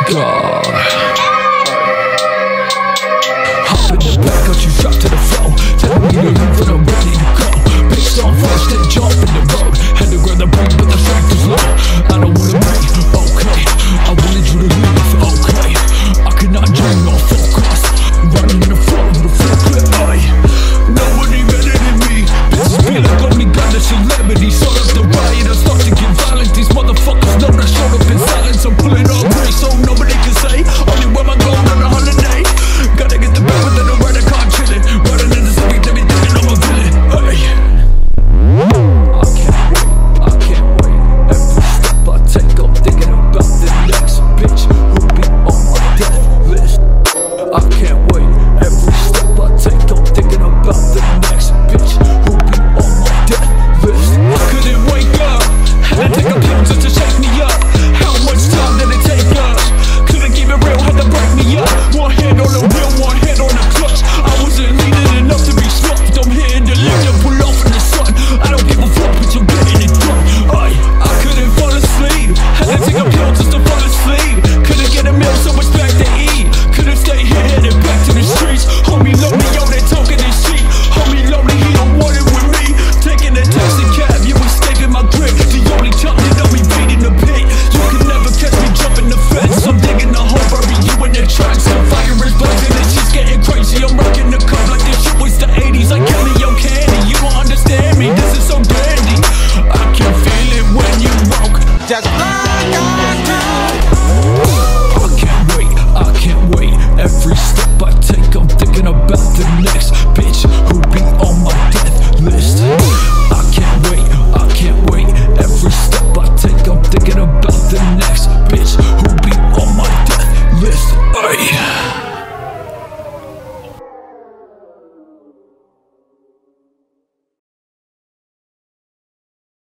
God. Hop in the back, got you strapped to the floor. Tell me to leave when I'm ready to go. Big song first, then jump in the road.